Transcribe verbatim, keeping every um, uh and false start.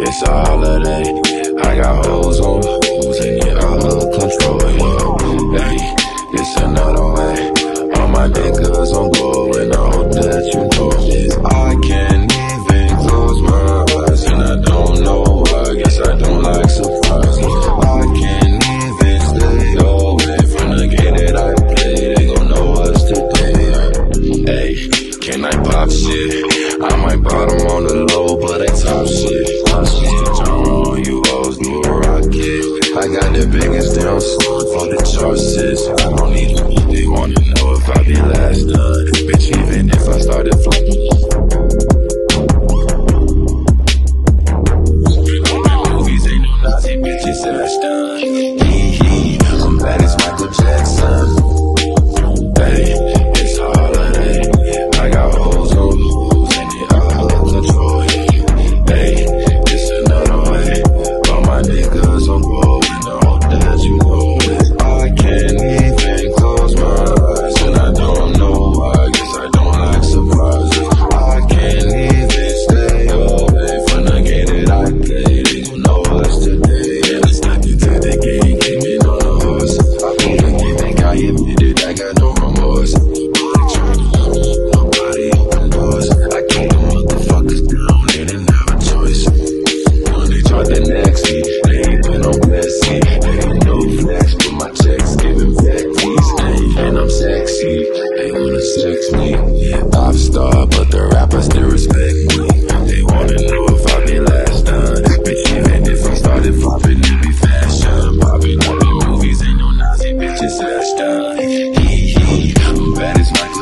it's a holiday. I got hoes on hoes and it out of control, yeah. Hey, it's another way. All my niggas on go and I hope that you know this. I can't even close my eyes and I don't know why. Guess I don't like surprises. I can't even stay away from the game that I play. They gon' know us today, yeah. Hey, can I pop shit? I might bottom on the low, but they top shit. Top shit, John, you hoes do a rocket. I got the biggest damn song for the charts. I don't even, they wanna know if I be last done. Bitch, even if I started flopping. Movies ain't no Nazi bitches, that's done. Hee hee, I'm bad as Michael Jackson. Hey, it's a holiday. I got hoes on hoes and it out of control. Hey, it's another way. All my niggas on go and I hope that you know it. I can't even close my eyes and I don't know why. Guess I don't like surprises. I can't even stay away from the game that I play. They gon' know us today. Yeah, let's step into the game, came in on a horse. I feel the game, think I admitted I got no remorse. Nobody trying to love me, nobody open doors. I keep the motherfuckers down, they didn't have a choice. When they tried the next seat, they ain't been no messy. They ain't no flex, but my checks giving vecties. And I'm sexy, they wanna sex me. Pop star, but the rappers still respect me. They wanna know if I be last done. Bitch, even if I started flopping, it be fashion. Popping up in movies, ain't no Nazi bitches, that's done. Hee hee, I'm bad as Michael